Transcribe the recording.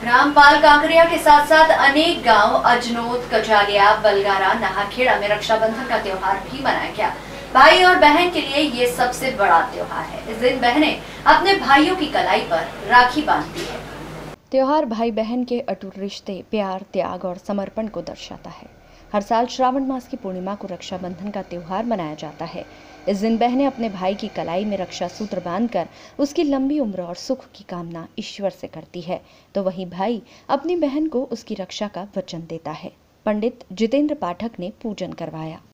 रामपाल कांकरिया के साथ साथ अनेक गांव अजनोद, कजालिया, बलगारा, नाहरखेड़ा में रक्षाबंधन का त्योहार भी मनाया गया। भाई और बहन के लिए ये सबसे बड़ा त्योहार है। इस दिन बहनें अपने भाइयों की कलाई पर राखी बांधती है। त्योहार भाई बहन के अटूट रिश्ते, प्यार, त्याग और समर्पण को दर्शाता है। हर साल श्रावण मास की पूर्णिमा को रक्षाबंधन का त्योहार मनाया जाता है। इस दिन बहनें अपने भाई की कलाई में रक्षा सूत्र बांधकर उसकी लंबी उम्र और सुख की कामना ईश्वर से करती है, तो वहीं भाई अपनी बहन को उसकी रक्षा का वचन देता है। पंडित जितेंद्र पाठक ने पूजन करवाया।